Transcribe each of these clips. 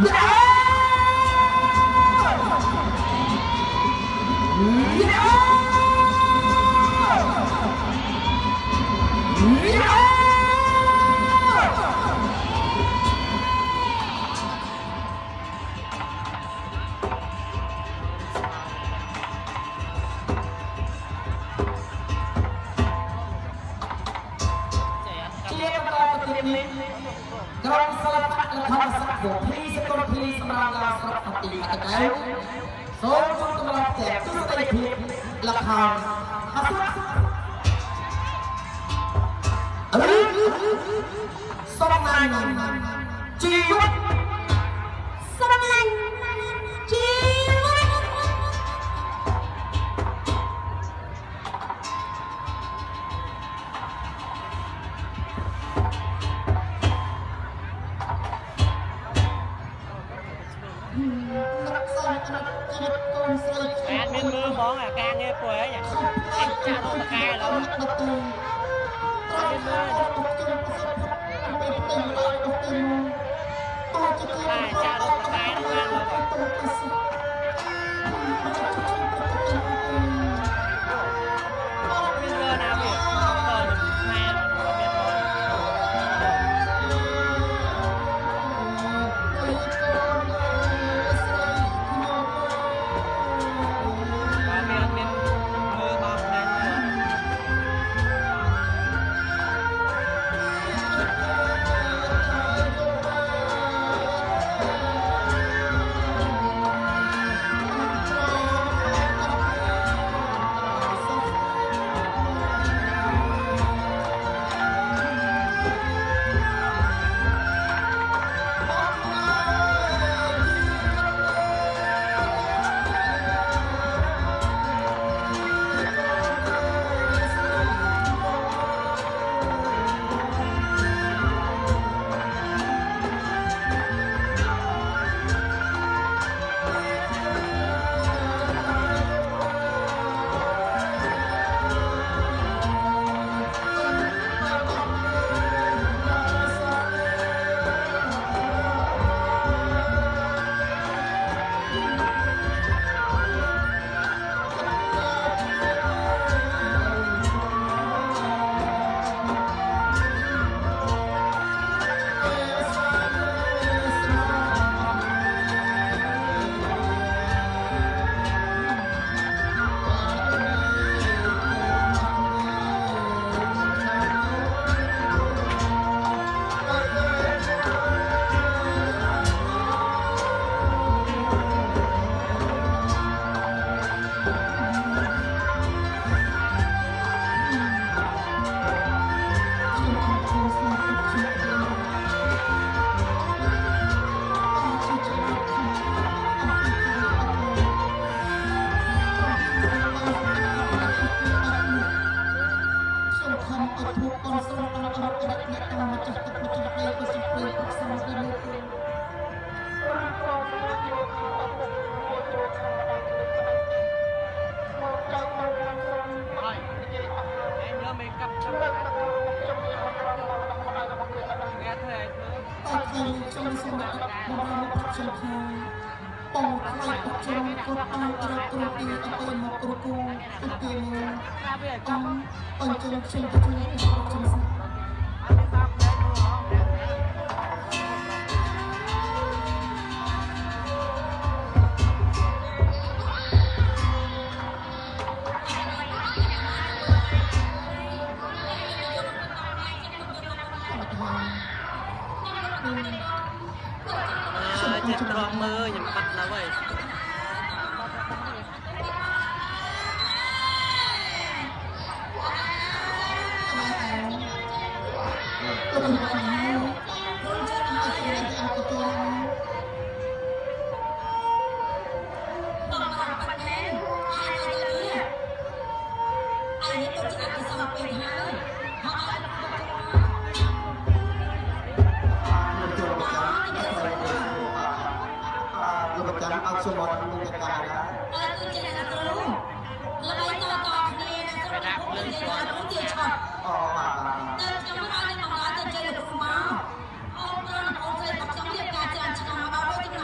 ក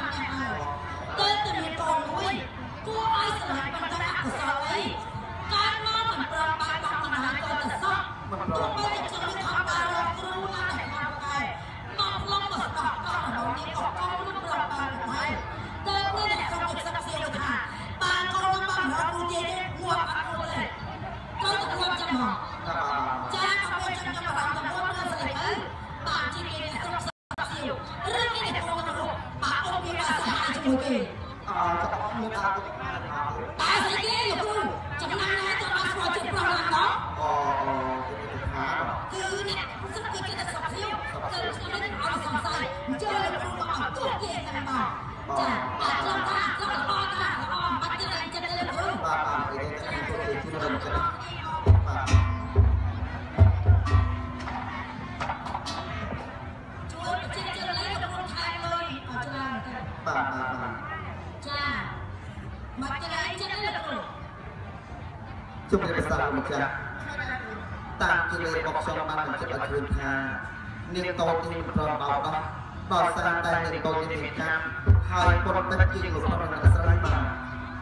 ចាតាមជារបស់ខ្ញុំបានបញ្ជាក់ឲ្យឃើញថានាងតូចនេះមិនព្រមបោកដោះដល់សារតែនាងតូចនេះមានកម្មហើយពុតទឹកជាលោកប្រុសនិងស្រីបាទខ្ញុំ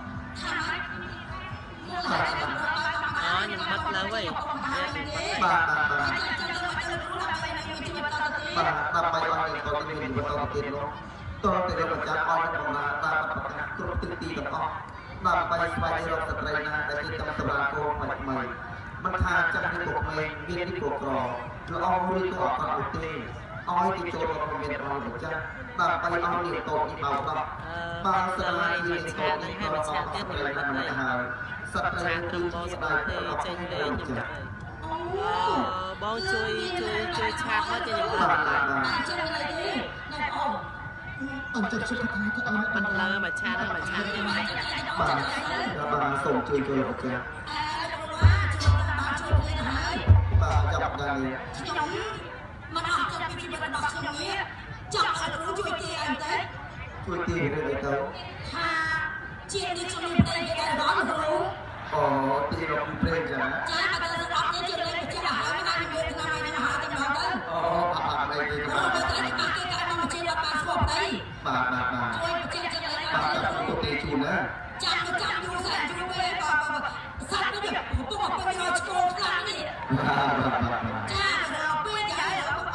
បាត់លើវិញបាទដើម្បីឲ្យនាងតូចនេះមានបន្តទៀតនោះតើទៅរកចាស់អស់ក្នុងតាមប្រកាសគ្រប់ទិសទីទាំងអស់ដើម្បីស្វែងរកស្ត្រីណាដែលជាចំសម្រាប់កូនថ្មីមិនថាចាស់ឬពុកម៉ែមានឬពុកក្រល្អឬក៏អត់អត់ទេឲ្យទីចូលមកមានរបស់ម្ចាស់ដើម្បីឲ្យនាងតូចនេះបោកដោះបានស្រាយនាងតូចនេះឲ្យបោកទៀតមិនបានហើយសត្វត្រីគឺស្ដាយទៅចេញលេងខ្ញុំបងជួយឆាកមកចេញខ្ញុំអញ្ចឹងជួយថាទៅអត់បន្លឺមកឆាទៅមកឆាទៅបាទសូមជួយលោកចាស់បាទចាប់ដល់ខ្ញុំមិនអត់ចាប់ពីជីវិតរបស់ខ្ញុំនេះចាប់ឲ្យគ្រូជួយទីអីទៅជួយទីរឿងអីទៅថាជាទីខ្ញុំមានតែគេដល់គ្រូអូទីរកព្រេងចាចាបើទៅអត់ទេជាលេងជាហើយមិនអាចមានឆ្នាំឯនេះមកទៅដល់ទៅអូបាទអីទេបាទគេកាត់មកជាបាត់បានស្វប់អីបាទជួយបញ្ជាក់ចិត្តលេងបាទទៅទីជូនណាចាំយូរស្អាតយូរពេលបាទសាច់នេះពុកមកពេលឆ្កោខ្លាំងនេះចាដល់ពេលយ៉ាងអត់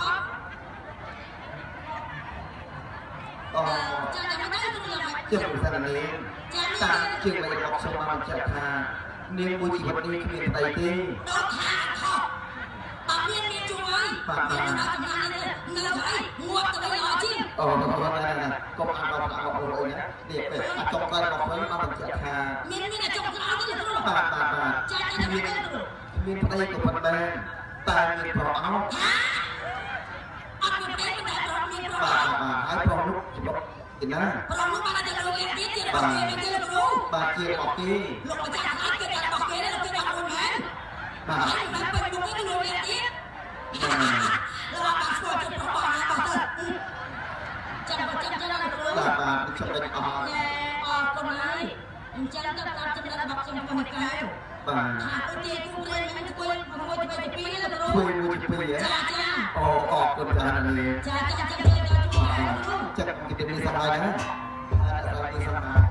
ចាចាំមិនដឹងទៅយ៉ាងជិះពិសានេះតាមជាងលេខរបស់ខ្ញុំបានបញ្ជាក់ថានាងមួយជីវិតនេះគ្មានស្ដីទេដល់ថាខុសបើមានជួយបាទដល់ចំណាននេះនៅអីងត់ទៅឲ្យជាអូកុំអានដល់អូនណានេះពេលចុងក្រោយរបស់ខ្ញុំបានបញ្ជាក់ថាមានចុងក្រោយទេគ្រូបាទចាចាំមិនដឹងគ្រូមានប្តីក៏មិនបានតែមានប្រអប់អត់មានប្តីតែប្រអប់មានប្រអប់ហើយប្រអប់នោះច្រឡំទីណាប្រអប់នោះបានតែលោកលេខទៀតជារបស់គេគ្រូបាទជារបស់គេលោកម្ចាស់អាចគេដាក់របស់គេលោកគេដាក់ខ្លួនមែនបាទហើយពេលលោកគេលោកលេខទៀតលោកបានស្គាល់ចិត្តរបស់ណាបាទចាំដល់គ្រូបាទខ្ញុំដេញអស់អរគុណហើយអញ្ចឹងទៅតាមចំណុចរបស់ខ្ញុំកុំកៅបាទថាទៅទីគូព្រេងមិនជួយ6ទៅ2លោកគ្រូចាអូអរគុណចានេះចាចាំគិតនេះសម័យណាសម័យសម័យ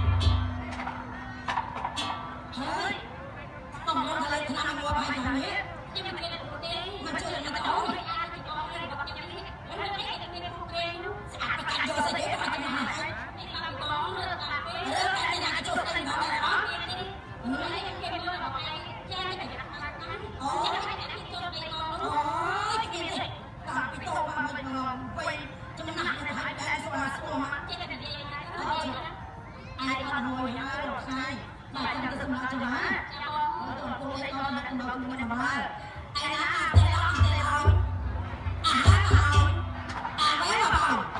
ហើយតំឡងថាលេខឆ្នាំមកហើយយ៉ាងនេះខ្ញុំមិនគេទេមិនជួយនឹងទៅអូនអាចទៅអស់របស់ខ្ញុំនេះមិនគេមានគូព្រេងស្អាតកាត់យកស្អីទៅមកខ្ញុំហើយនេះតាមបងរើតាមពេលរើតែញ៉ាំចូលទៅដល់អត់នេះនេះគេមករបស់ឯងចាតែអូចាតែគេចូលទៅអូយគេតាមពីតោមកវិញចំណាក់ទៅហើយតែស្គាល់មកចេះតែនិយាយថាអាយអត់មួយហើយរកថ្ងៃបាទចាំទៅសម្រាប់ច្បាស់ចាំបងទៅពុកលេខដល់មកដល់មួយដល់ហើយឯណាតែដល់តែហើយអាហើយអាវិញមក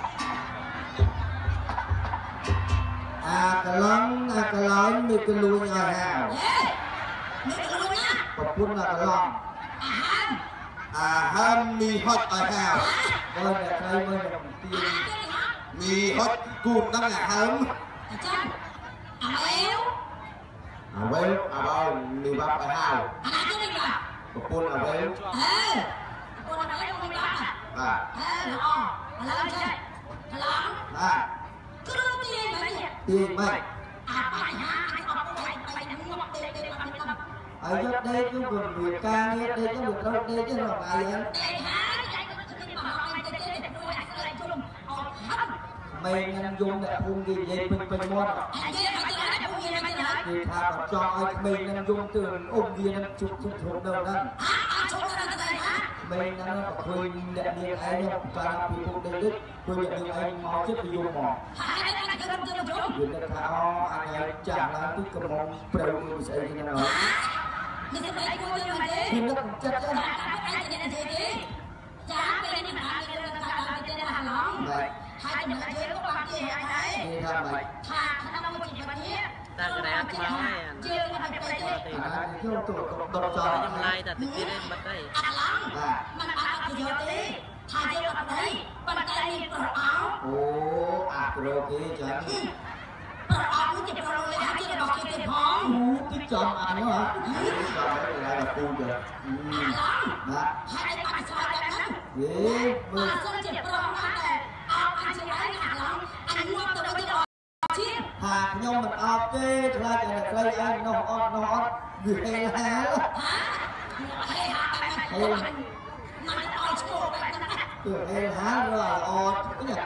កន្លងនេះក៏លួយឲ្យហើយនេះក៏លួយណាប្រពន្ធកន្លងអាហើមមីហត់ឲ្យហើយបើអ្នកស្រីមើលខ្ញុំទៀងមីហត់គូនដល់អាហើមអញ្ចឹងអាវ៉ែវមីបាប់ឲ្យហើយអានេះនេះបាទប្រពន្ធអាវ៉ែវប្រពន្ធអាវ៉ែវមីបាប់បាទល្អឥឡូវចេះកន្លងបាទគ្រូទៀងមិនអាបញ្ហាអត់ទៅងប់ទេបាត់ទៅហើយយកដេកគឺវាការងារដេកទៅវាត្រូវដេកទេរកអាយហ្នឹងដេកហើយតែគាត់ស្គីមកឲ្យទៅទេព្រោះអាស្រ័យជុំអត់ហត់មេញ៉ាំយំតែភូមិគេនិយាយពេញមាត់និយាយមកទៅភូមិគេមិនទៅគេថាបើចង់ឲ្យមេញ៉ាំយំទៅអ៊ំវានឹងជុកទៅដល់ហ្នឹងអត់ជុកទៅទៅណាមេញ៉ាំក៏ឃើញអ្នកនាងឯងបានពីពុកដេកឃើញអ្នកនាងឯងមកជិះពីយំមកហើយតែគេទៅជុកវាថាអូអញចាស់ឡើងទីកំងប្រៅមួយស្អីហ្នឹងណានេះតែគួរទៅទេខ្ញុំនឹកចិត្តទៅអាចនិយាយទេចាពេលនេះថាគេទៅថាដល់ទៅដល់ឡងហើយចំណុចយើងក៏បានជាហើយថាម៉េចថាក្នុងមួយជីវិតនេះតែក្រែអត់មកហើយយើងមិនទៅទេខ្ញុំទៅដល់ចោលចម្លាយតែតិចទៀតមិនទេអត់ឡងมันអត់ទៅយកទេថាយើងអត់ទេប៉ុន្តែមានប្រអោអូអាក្រោគេចឹងรู้จักเราเลยฮะที่เราบอกคิดพร้อมที่จอมอันเหรอจอมไม่เป็นไรแบบกูเดี๋ยวนะให้ได้ปัดสายแบบนั้นมาเส้นเจ็บปวดมากแต่เอาอันเชียร์หนักหลังอันนวดตัวจะบอกชิ้นหากยมมันเอาเต้ใครจะใครไอ้น้องอดอยู่เองแล้วให้หาไปมันจะต่อยโชว์แบบนั้นอยู่เองฮะรอยอดเนี่ย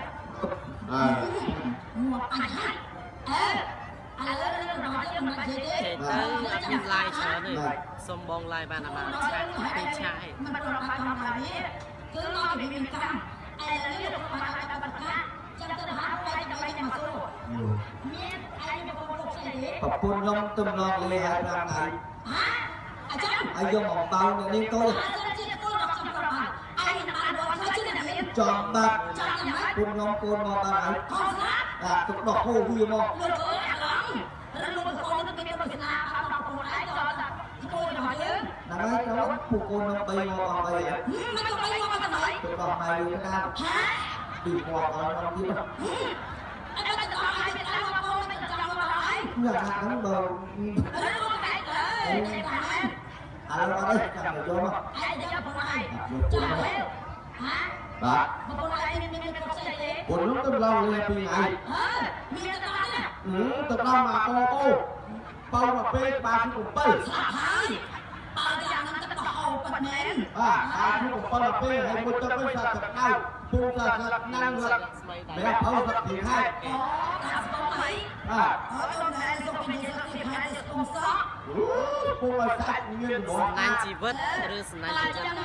หมดอันให้อะไรเรื่องน้อยเรื่องมันเจ๊ยินลายเชิญเลยสมบงลายบานามาใช่ไม่ใช่มันเป็นอะไรทำอะไรนี่คือน้อยมีกรรมอะไรเรื่องมาการบัตรจะจะหาอะไรจะไปมาสู้มีอะไรเป็นคนลูกเสด็จขอบคุณน้องตุ้มน้องเลยฮะทางไหนอาจารย์ไอ้ยมของเบาเนี่ยนี่ตัวจอมบักคุณน้องโกนมาบ้านไหนตุกดอกโค้ยมองนั่นไงเราผูกโกนไปมองไปอ่ะตุกดอกไม้ดูกันดีกว่าตอนน้องที่ว่าอย่างนั้นเบาอะไรก็ได้จับเลยโยมอ่ะบ้าคนรู้ต้องลองเลยปีไหนต้องลองมาโอ้เป่ามาเป๊ะปลาที่ผมเปิ้ลปลาอย่างนั้นจะต่อปัดแมนปลาที่ผมเปิ้ลเป๊ะให้มันจะไม่สัตว์เข้าพูดสัตว์นั่งสัตว์แม่เผาสัตว์ถึงให้ปูมาสัตว์เงินบ่นายจีบหรือสนายจีบ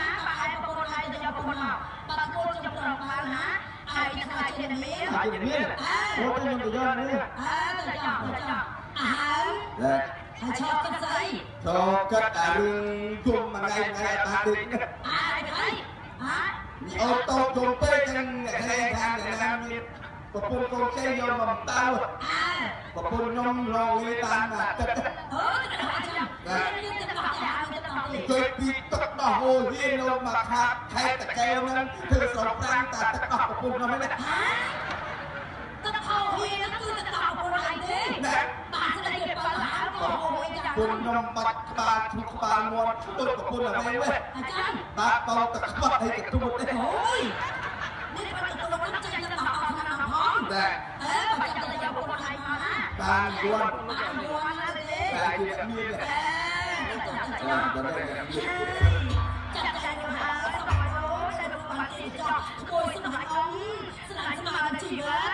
ไอ้เมียโอ้ยมันจะย้อนนี่ชอบกันใจชอบกันแต่ลุงจุ่มมาไงตาดึงเอาโต๊ะจุ่มเป้กันแรงทางนั้นนี่ปะปุ่นกงเจยอมมันเต้าปะปุ่นยอมรองเลยตามมาเคยปีตกดอกโหเฮียลงมาคับใครตะแกวนั้นเธอสองร่างตาตะกอกปะปุ่นเราไม่ได้ตะเทาเฮียนั่นคือตะเทาโบราณเด้ตาแสดงเป็นปัญหาก็โหยจังปุ่นยอมบัดบาทุกบางมวลตุกปะปุ่นเราไม่เว้ยตาเป่าตะกอกให้กับทุกคนได้โอ้ยนี่เป็นตะลุกน้ำใจจะต่อเอาทางน้ำพร้อมปัจจัยจะโบราณมานะการดวนนะเด้การดวนมีเลยจัดการหาสมัยโอ้ไม่ได้ดูบัตรที่จะโกยสมัยองสนามสมาชีวะ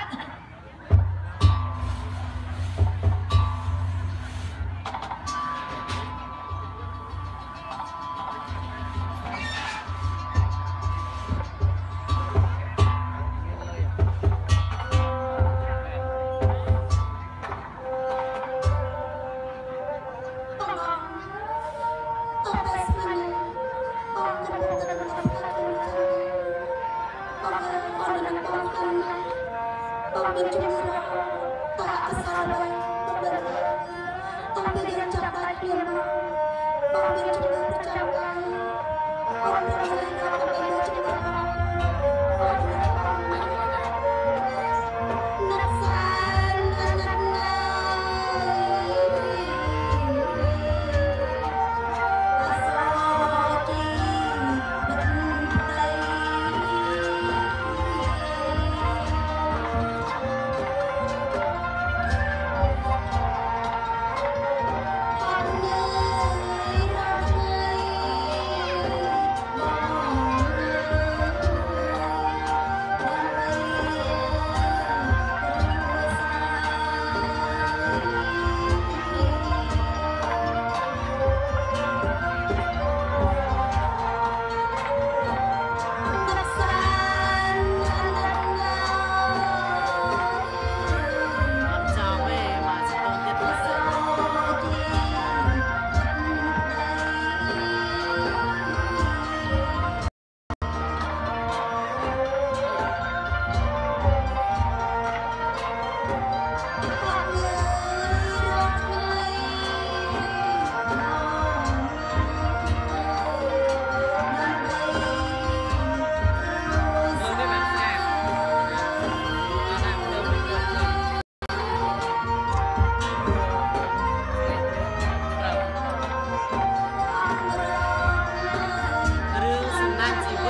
ต้องเป็นสมัย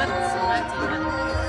វិតសម្រាប់ជីវិត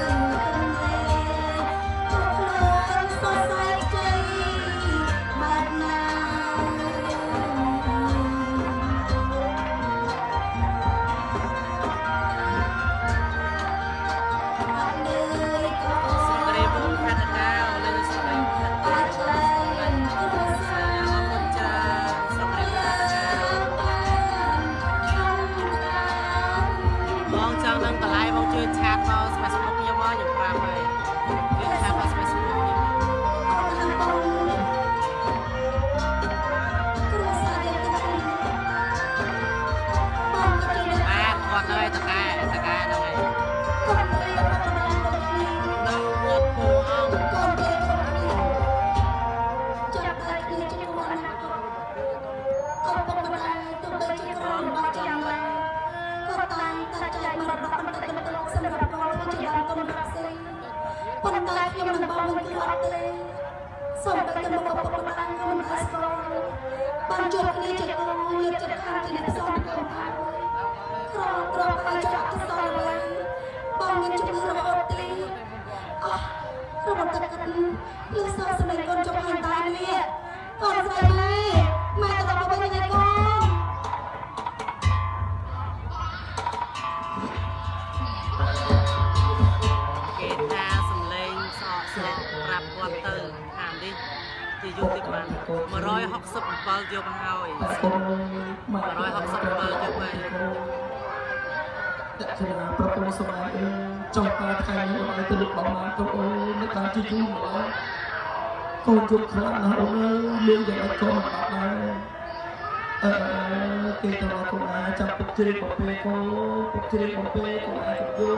con chụp khá là ông luôn dạy con học này khi tao con ai chăm phục chơi của bê cô phục chơi của bê của ai cũng vô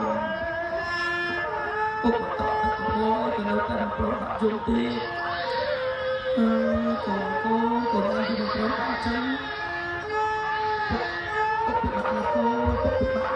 phục của tao của cô cái đâu ta làm pro học dùng đi còn ai thì làm pro học chân phục bị bắt là cô phục bị bắt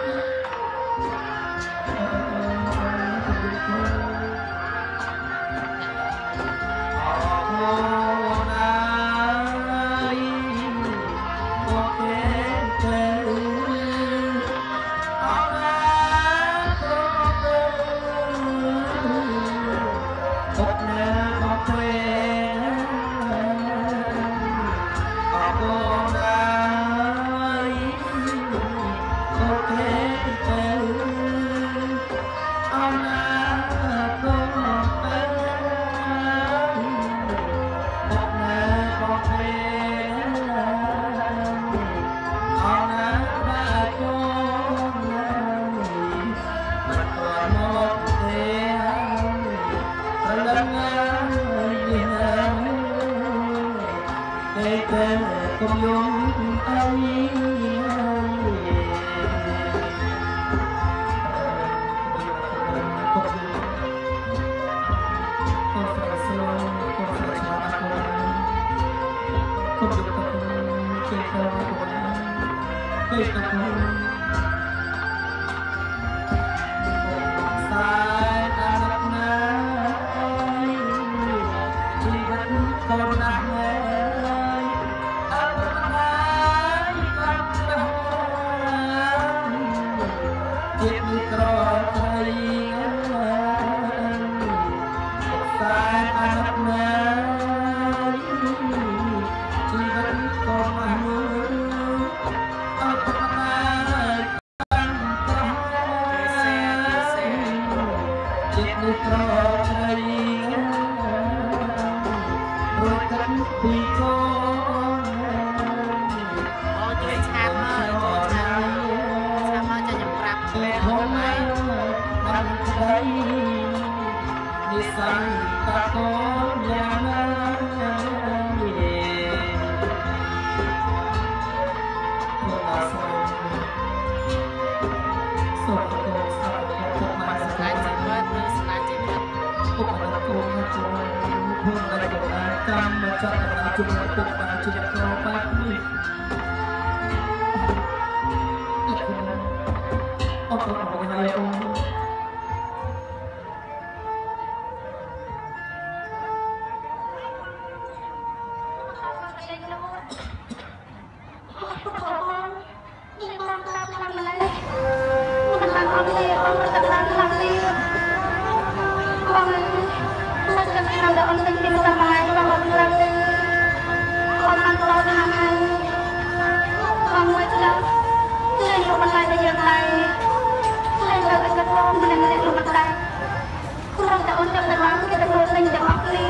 Hãy បានអត់ទេបងទៅតាមខ្លាំងទេបងសាច់ចាំខ្ញុំដល់អូនទៅពីសាមាយបងអត់ខ្លាំងទេអូនបានរត់ខាងហើយបងមួយចាំតែយកបន្លែទៅយើងហើយហើយលើកកាត់បងម្នាក់លោកមកដែរគ្រាន់តែអូនចាប់ទៅឡើងគេទៅរត់លេងទាំងអស់គ្នា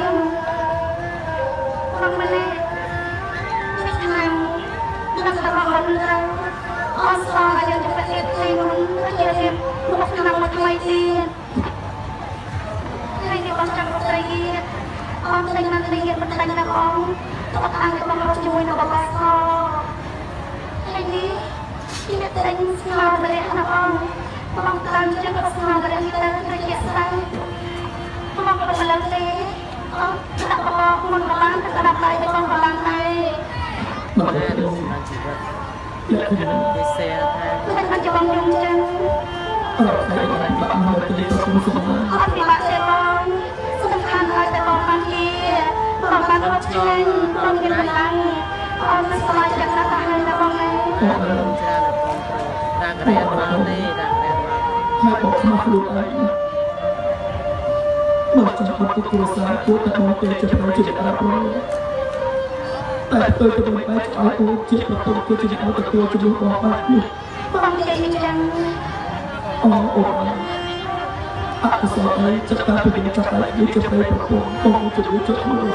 បងម្នាក់នេះឆ្នាំដល់តែបងអត់ត្រូវអូនស្គាល់ឲ្យយើងទៅប្រទេសទីនោះជារៀបមកឆ្នាំមួយថ្មីទៀតហើយនេះបងចាំរត់ត្រីទៀតអូនតែមិនរៀនមិនដឹងណាបងតោះតាំងទៅបងរត់ជាមួយនៅបបសហើយនេះគេតែងស្ងោរម្នាក់ណាបងតាមចឹងក៏ស្ងោរម្នាក់ទៅត្រជាក់ស្ដាយបងក៏មិនឡើងទេអូនដាក់បងមុនបានទៅដាក់ដៃទៅបងបានដែរមកទៅជីវិតគេសេថាមិនចាំបងខ្ញុំចឹងអត់តែបាក់មកទៅទៅគុំសុំអត់ពិបាកទេបងសំខាន់ឲ្យតែបងបានជាបងបានរត់ឆ្ងាញ់បងមានកម្លាំងអូនមិនស្គាល់ចឹងណាស់ហើយតែបងឯងច្រើនតែបងត្រូវដាក់រៀនមកទេដាក់រៀនមកហើយបងខ្មាស់ខ្លួនឯងមកចាំពុទ្ធគ្រួសារពួកតែបងទៅជិះទៅជីវិតអាប់រំតែទៅទៅបែកឲ្យអូនជាប្រពន្ធគឺជាអត់ទទួលជំនួសបងបាត់នេះបងនិយាយចឹងអូអត់ស្គាល់ឯងចាប់តាពីចាប់ឯងនេះចាប់ទៅប្រពន្ធបងជំនួសជួយមក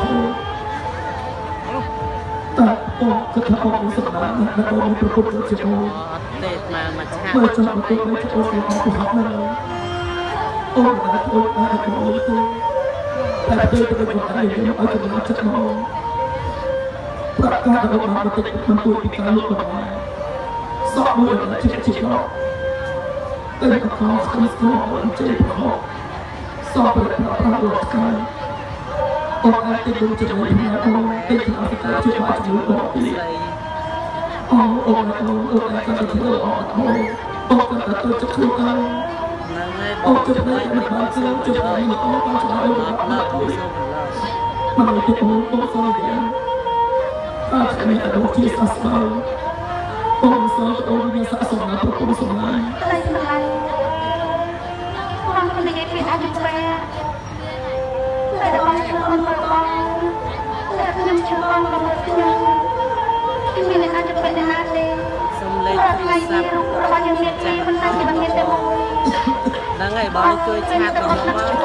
តែបងគិតថាបងមានសម្រាប់ណាស់បងប្រពន្ធជាបងអត់ទេមកឆាមើលចាំទៅទៅអូនស្គាល់ពីហាត់ណាអូនបានអូនអាចអូនទៅតែទៅទៅបងឯងឲ្យចំណុចចិត្តមកប្រកាសដល់បានបន្តិចមិនទួយពីការលុបបានសក់មួយជាជាកោតែក៏ខំស្គមស្គមអត់ចេះប្រហោសក់ប្រប្រាស់រត់ស្កាយអូនអាចទៅดูជាមួយគ្នាអូនទៅถึงអត់ទៅជួយបាច់ជាមួយបងពីអូនអាចទៅធ្វើអត់អូនទៅទៅជួយខ្លួនអូនជួយមិនបានជួយមិនអូនបានជួយអូនមកទៅអូនសូមវិញអត់មានអត់ជាស្អាតស្អាតអូនសូមអូនមានស័ក្តិសមណាស់ប្រពន្ធសម្លាញ់តែសម្លាញ់បងមិននិយាយពីអាចប្រែតែបងឈឺអូនមកបងតែខ្ញុំឈឺបងមកខ្ញុំមានអ្នកអាចប្រែណាទេសំលេងទូរស័ព្ទរបស់យើងមានពីប៉ុន្តែខ្ញុំមានតែមួយហ្នឹងហើយបងជួយឆាតដល់មកឆាតដល់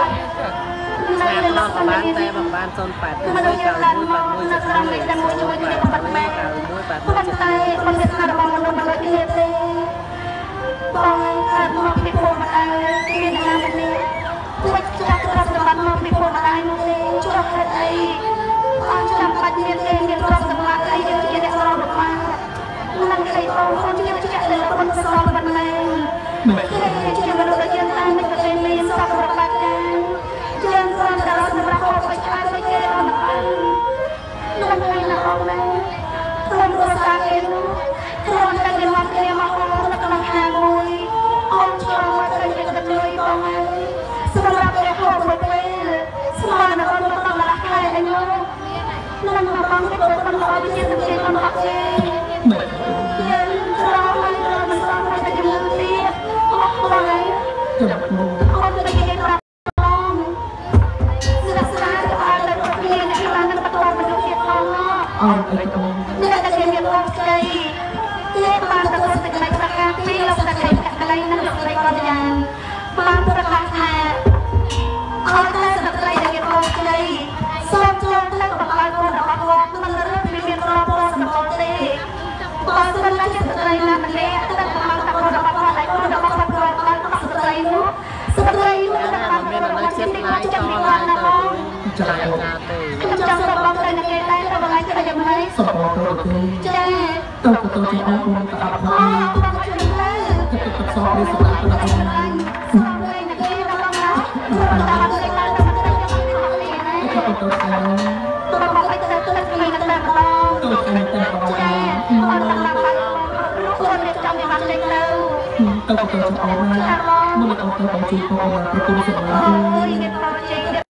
បានតែបាន08មួយ9181តែមួយជួយគ្នាបាត់ម៉ែ9181 តែមិនមានថារបស់មនុស្សមិនដូចគ្នាទេបងកើតមកពីពុកម្ដាយមានអារម្មណ៍នេះមិនចាក់ទ្រព្យសម្បត្តិមកពីពុកម្ដាយនោះទេជួបហេតុអីអត់ចាំបាច់មានទេមានទ្រព្យសម្បត្តិអីយើងជាអ្នករងរបស់មិនឃើញបងជាជាក់លើគុណសលប៉ុណ្ណេះជាមនុស្សដែលយើងតែមិនเคยមានសពរបស់បានយើងគ្រាន់តែសម្រាប់ហូបឲ្យឆ្អែតឲ្យគេអត់បាននឹងហើយណាបងណាក្រុមគ្រួសារគេនោះគ្រាន់តែគេមកគ្នាមកហូបនៅក្នុងហាងមួយអូនឆ្លងមកឃើញគេទៅលុយបងហើយសម្រាប់គេហូបមួយពេលស្មើនឹងអូនមកដល់រាស់ហើយឯនោះនឹងមកបងគេទៅដល់ឲ្យជាទៅគេមកអត់ទេយើងក្រោយហើយមិនស្គាល់តែជំនឿទៀតអស់បងហើយចាំមកអូនទៅគេប្រាប់បងស្រាស្រាទៅឲ្យទៅគ្នាអ្នកខ្លះនឹងបន្តមនុស្សទៀតផងអត់អីបងអ្នកតែគេមានបងស្ដីគេបានទៅសេចក្តីប្រកាសពីលោកតាខេកកន្លែងនឹងលោកស្រីកតយ៉ាងបានប្រកាសថាអត់តែស្ត្រីដែលមានបងស្ដីសូមចូលទៅបង្កើនគុណរបស់គាត់មិនរើសពីមានរងពលសម្បត្តិទេបើសិនជាស្ត្រីណាម្នាក់ទៅបង្កើនគុណរបស់គាត់ហើយគុណរបស់គាត់បានស្ត្រីនោះនឹងបានមាននៅចិត្តណាយតឡើងទៅចាចាទេខ្ញុំចង់ទៅបងទៅនឹងគេដែរទៅបងឯងទៅយ៉ាងម៉េចសុំបងទៅចាទៅទៅជាបងបងតាអត់ហើយបងជួយទៅទៅសោះនេះសម្រាប់ទៅសូមលេងគេដល់ណាដល់ដល់លេងដល់ទៅទៅទៅទៅបងឲ្យទៅទៅគ្នាទៅម្ដងទៅគ្នាទៅបងចាអត់ដល់បានខ្លួននេះចង់បានលេងទៅទៅចោលណាមកទៅបងជួយបងប្រពន្ធសម្រាប់អូយគេមកជិះអូ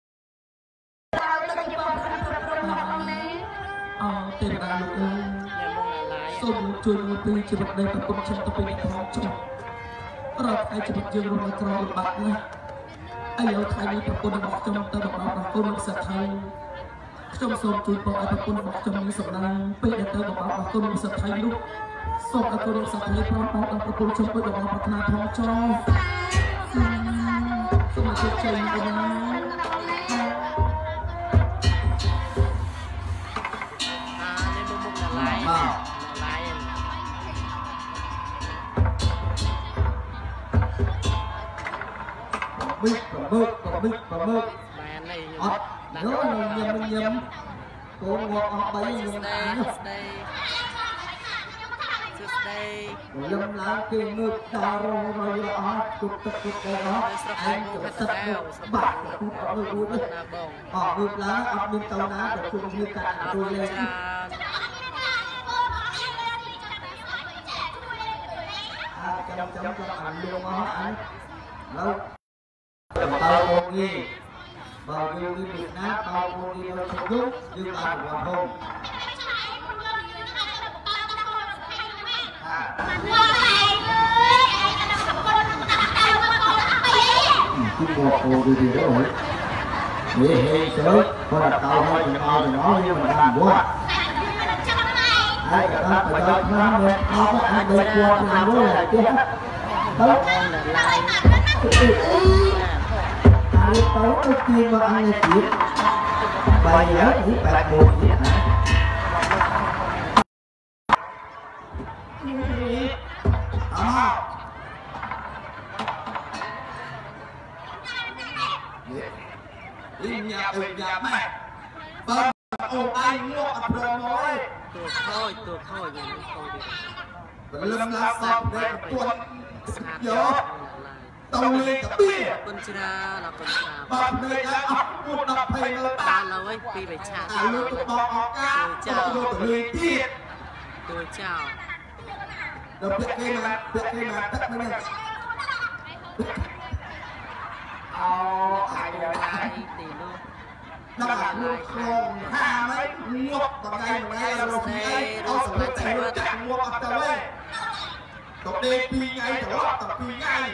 ទេវតាលោកអើយសូមជួយមកពីជីវិតនៃប្រពន្ធខ្ញុំទៅពីខាងចុះរកឯជីវិតយើងរស់នៅក្រោមបាក់ណាអាយុថ្ងៃនេះប្រពន្ធរបស់ខ្ញុំទៅបបប្រពន្ធលោកសថៃខ្ញុំសូមជួយបងឲ្យប្រពន្ធរបស់ខ្ញុំមានសំណាងពេលដែលទៅបបប្រពន្ធលោកសថៃនោះសូមឲ្យគុណលោកសថៃព្រមបងដល់ប្រពន្ធខ្ញុំដូចរបស់ប្រាថ្នាផងចោលសូមជោគជ័យបងណាប្រមើកបាននេះអត់ញ៉ាំកូនងាប់អស់3ខ្ញុំស្ដីខ្ញុំឡើងគេងើបដល់រងរយអត់ទុកទឹកទុកអីអត់ឯងទៅទឹកបាក់ទូអត់រួចទេណាបងអត់រួចឡើងអត់មានទៅណាទៅជួបគ្នាកាត់ទួយលេងចាំអានលងអស់អញនៅតើអូននេះបើយើងនេះពីណាបើអូននេះនៅជុំយើងបានរវល់ហូបคุณบอกโอ้ดีๆเลยนี่เฮ้ยเจ้าคนละเตาให้ถึงเอาถึงเอาเนี่ยมันทำบ้าไอ้กระตับกระตับน้ำเนี่ยเอาไปอันเดียวกลัวทำด้วยอะไรเจ้าเฮ้ยอันนี้เตาไอ้กินมาอันนี้กินไปเยอะที่แปดโมงนี่ฮะnhà mẹ bà ông anh ngộ ập rồi nói ตัวค่อยอย่างนี้ค่อยดี lâm la sập đây tuần gió tàu lên cả bia คนชราเราคนชรา bà nơi đã ập một đập thầy nó บ้า ta นเราไว้ปีไปชาติ lúc bỏ ọc cá tàu vô từ lưới tiết ตัวเจ้า đập tiết cây mà tắt nó này ai đây ตีลูก nó là luôn không ha mấy ngọc bằng ngay mà ngay là đồng ngay đó là chạy luôn chạy ngọc ập tàu ấy tập đêm pi ngay đó tập pi ngay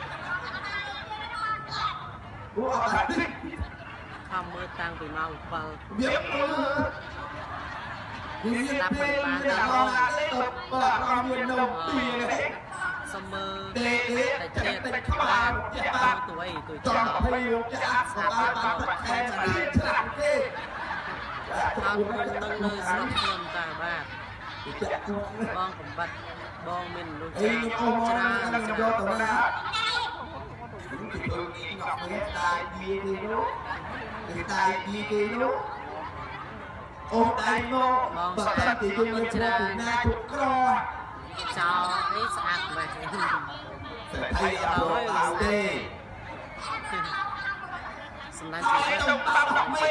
ủa ập tàu đi ทำมือตังไปเมาเปล่า biết thì biết là lo tập là bao nhiêu đồng tiền đấy เสมอ để แต่เจ็ด các bạn ตัวไอ้ตัว cho เจ้า thấy yêu cha của ta ta phải mà đi làm thế ทำคนนึงเลยสองคนตาบ้าบ้องผมบัดบ้องมินลูก ấy ชา nhưng ông ชรา đang do tao ra đúng thì tôi nghĩ ngọc hết tài đi đi đó thì tài đi đi đó ông tài nó và thân thì tôi nghĩ là từ na chụp cro เจ้าไอ้สะอาดไป phải thay ở đồ tao đi สำนัก nói trong tao học mê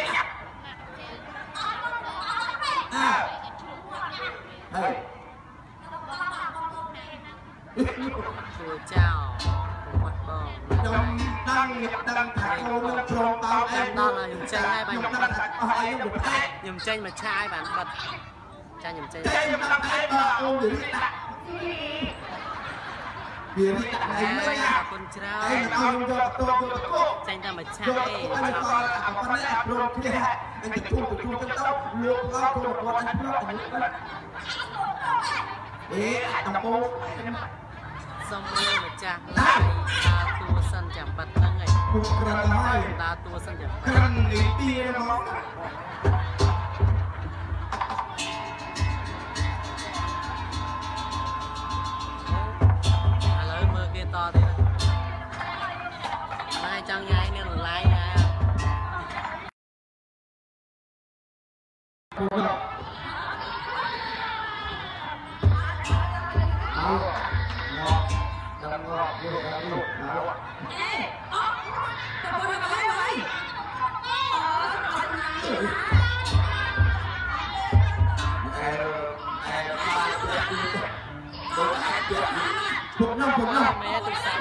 à hey ตัวเจ้าผมวัดบ้อง trong đang thạch cô trong tròn tao em đó là những chân hai bài trong đang thạch ai nó được ai ยมเจนมาใช้บ้านบัดจ้ายมเจน đây mà đang ai mà ông để đi đặt vì đi đặt ไอ้ này đấy nha คนชรา ai mà tao cho tôi cho cô เจนจะมาใช้ cho anh coi là con này rồi kia anh chỉ chung cho tao lượt lao cho một con anh lượt ế đồng cô สมมือมาจากลายตาตัวสั้นจากบัดนั่งไง một lần hai ตาตัวสั้นจากบัด cần ý tia nó เลยมือเกต่อดีนะนายจังไงเนี่ยหรือไรไงเอางอกดังงอกเยอะดังลูกเอา Phục năm แม่ตัวสั้น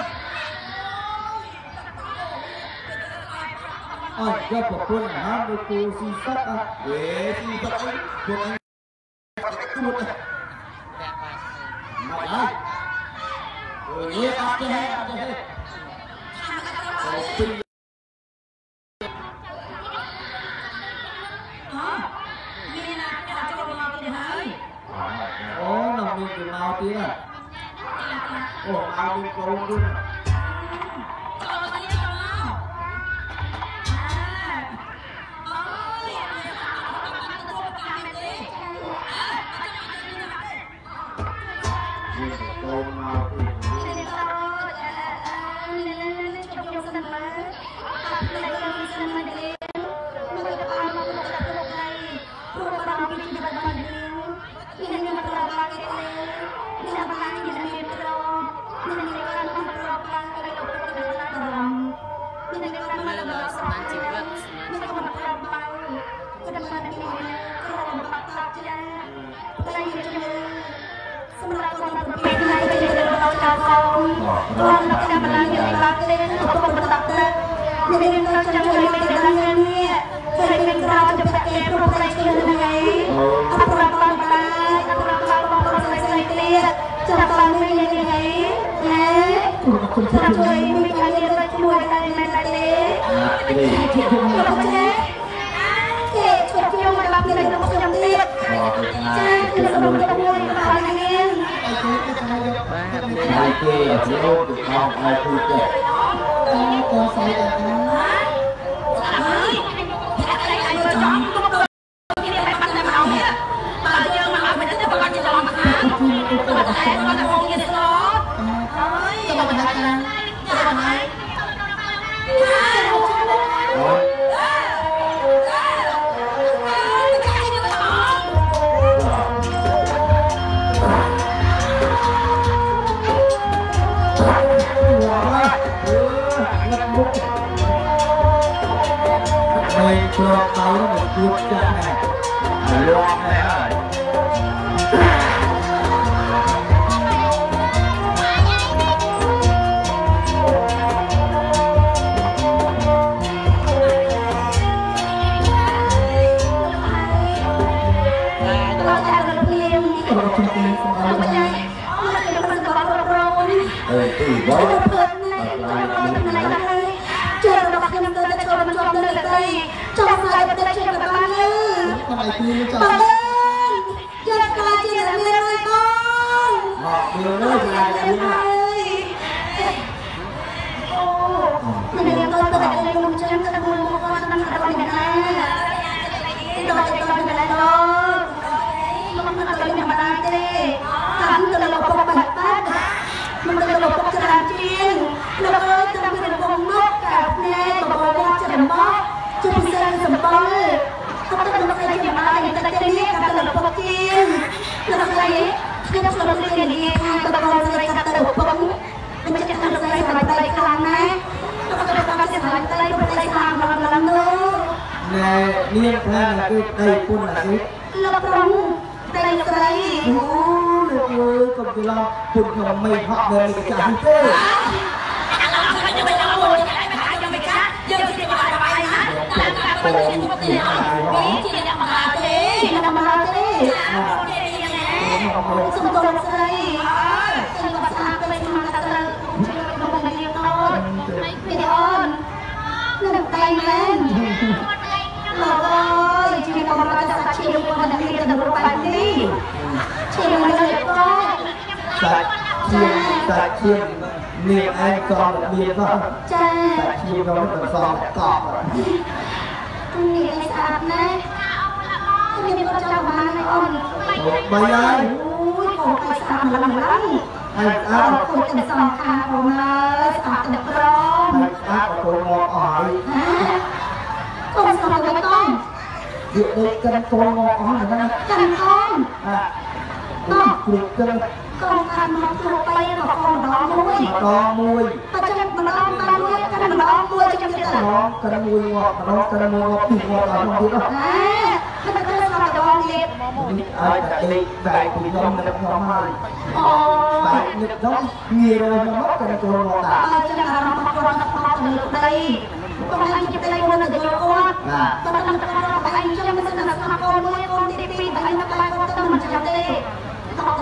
ôi cho phục quân hả được cô xin sắc à để xin sắc ấy phục anh tuột แดกไป mặt ai Iya, ada. Oh, namanya kenal dia. Oh, mau kau pun.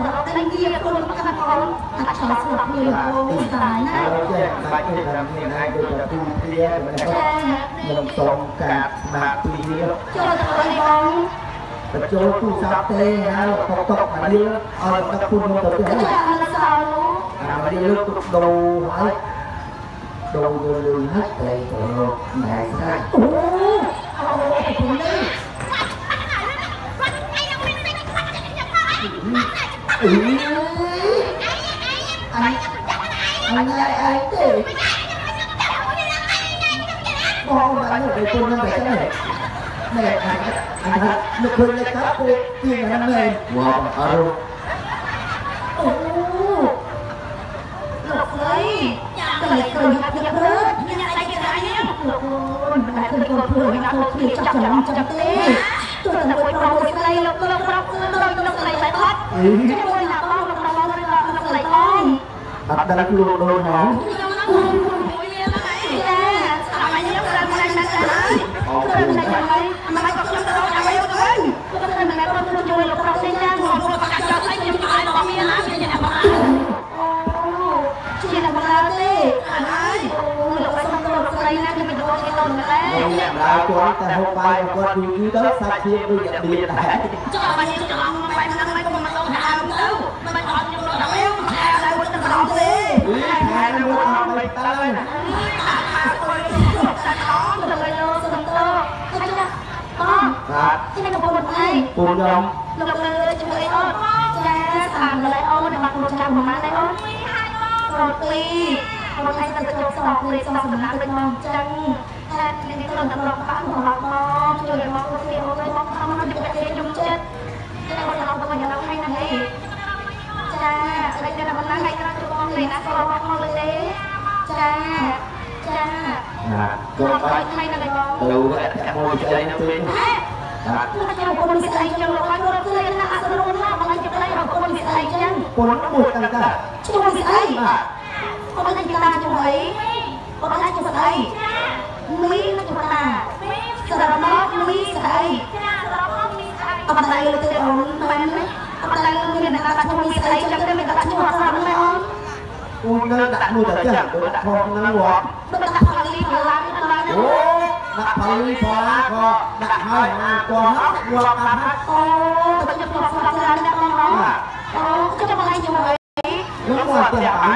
รับได้เยี่ยมคนมาขับเขาตัดชอบสลับเลยโอ้สายนะเราแจ้งไปที่ทำนี่นะโดยจะดูเพียงมันตรงกับมาปีเดียวโจทย์อะไรบ้างแต่โจตู้ซับเต้นะเราตกมาเยอะเอาตะคุณมาตัวเดียวจะอะไรสาวลูกมาเยอะดูให้ดูดูให้เลยตัวไหนได้โอ้เอาคุณนี่ anh tê bom bắn ở đây con đang cái này này anh lực hơn lấy cáp cô tiền là năm này wow aro โอ้หลบเลยก็เลยเคยยับเลิศยังไงกันเนี่ยหลบมันได้เคยตัวเพื่อนนะตัวเพื่อนจับจับเต้ตัวแต่ละคนเราอะไรเราอะไรไปพัดจะโดนหนักเราอะไรก้อน đặt ra cái lô đôi nó แกทำไมยังอะไรนั่นนะเพื่อนอะไรยังไงไม่ก็ยังเราจะไปยังไงก็เป็นอะไรก็ต้องช่วยเราเราได้ยังเราประกาศจะให้ยังตายเรามีนะเป็นยังไงบ้างโอ้ที่ไหนมาเลยอะไรโอ้เราไปทำตัวอะไรนะจะไปดูที่ต้นแล้ว đào cho ta hôm bay qua đi dưới đất sa chia bây giờ biệt lại จะไปจะลองไปนั่งไม่ก็มันต้องทำเต้าไม่ตอนอยู่เราไม่ต้องแชร์อะไรวันจะลองเลย hai nó không bay tay แต่ท้องจะไปโลสมโตใช่ไหมต้องครับที่ไหนก็พูดให้ cùng nhau ลงเลยจะไปอ้อนแจ๊สั่งอะไรอ้อนในบัตรประจำของมันเลยอ้อนโรตีคนไทยจะจบสอบเลยสอบสำนักเป็นมองจังแทนในตลาดตลาดบ้านของเรามองช่วยมองโอเคโอเคมองทำมันจะเป็นเรื่องยุ่งเจ็ดจะได้คนเราตัวอย่างเราให้นะให้จ้าอะไรจะทำมันนั่งให้ก็จะมองเลยนะเรามองเลยจ้าจ้า rồi เรา bay ให้นะเลยมอง từ cái môi chơi nó bên Kita jangan kondisi aja lo kan orang tua yang nak asal rumah malah kita lagi kondisi aja. con nó một tăng cả Cuma kondisi aja. Kau kan kita cuma aja. Kau kan cuma aja. Mui cuma ta. Seramak mui aja. Apa lagi lo tu orang mana? Apa lagi lo ni nak cuma kondisi aja jangan minta cuma orang mana. con nó đặt nuôi thật chứ con đặt con nó ngọt Betul kali halang halang. ố đặt phải phò phò đặt hai con nó ngọt à Oh, betul betul halang halang. Oh, kita malah cuma nó ngọt thì